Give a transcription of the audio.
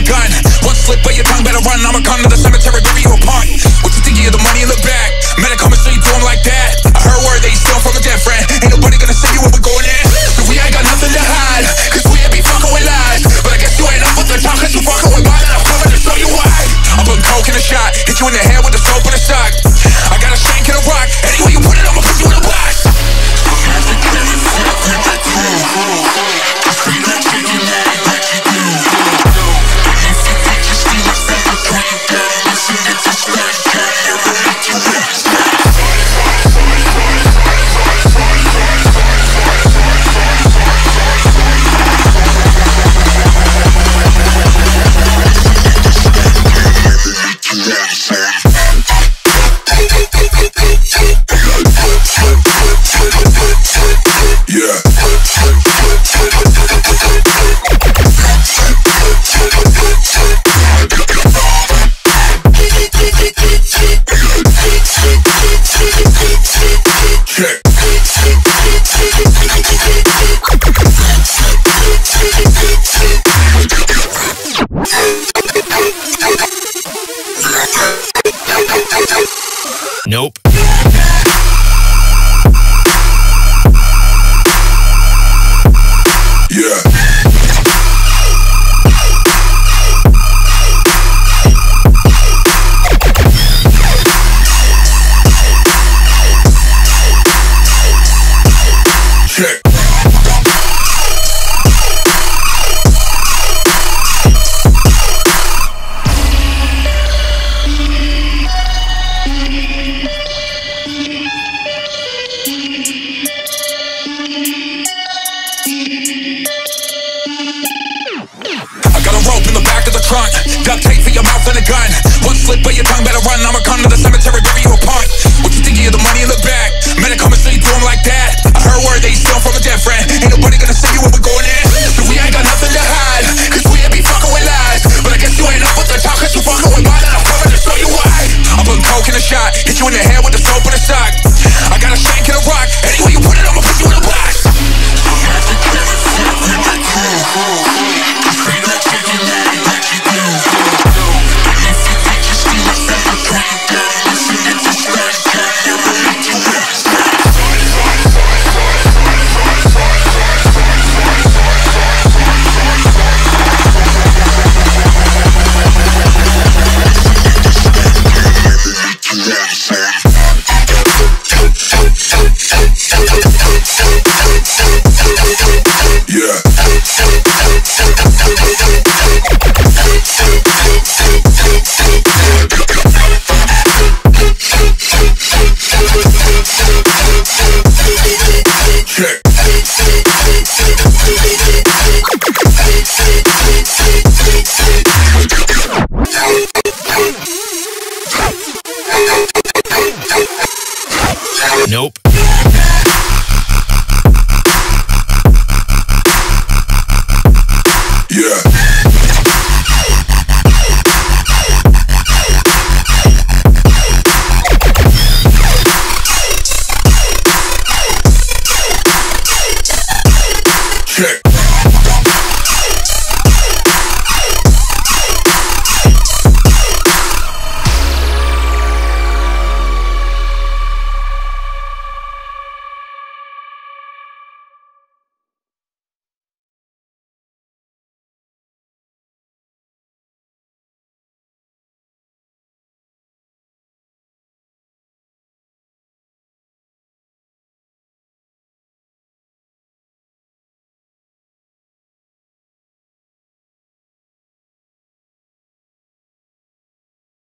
gun. One slip of your tongue, better run. I'ma come to the cemetery, bury you apart. What you think of the money in the back? Man, I come and show you do 'em like that. I heard word that you steal from a dead friend. Ain't nobody gonna see you when we going in. So we ain't got nothing to hide, cause we ain't be fucking with lies. But I guess you ain't up with the talk, cause you fucking with mine. And I'm coming to show you why. I'm putting coke in a shot, hit you in the head with a soap and a sock. I got a shank and a rock, anyway you put it, I'ma put you in a box. Nope. Yeah. Check. Duct tape for your mouth and a gun. One slip of your tongue, better run. I'm a